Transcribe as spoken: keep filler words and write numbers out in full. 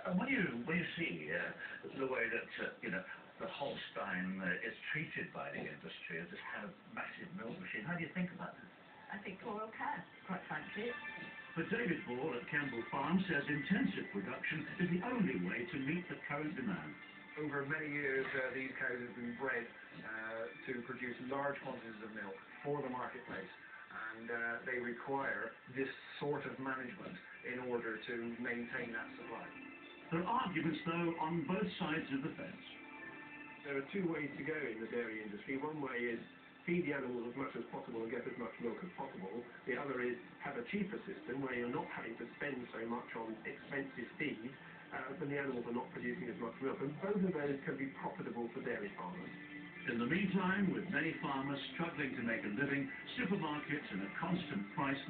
And when you when you see uh, the way that uh, you know the Holstein uh, is treated by the industry as this kind of massive milk machine, how do you think about it? I think royal care, quite frankly. But David Ball at Campbell Farm says intensive production is the only way to meet the current demand. Over many years, uh, these cows have been bred uh, to produce large quantities of milk for the marketplace, and uh, they require this sort of management in order to maintain that supply. There are arguments, though, on both sides of the fence. There are two ways to go in the dairy industry. One way is feed the animals as much as possible and get as much milk as possible. The other is have a cheaper system where you're not having to spend so much on expensive feed, uh, but the animals are not producing as much milk. And both of those can be profitable for dairy farmers. In the meantime, with many farmers struggling to make a living, supermarkets and a constant price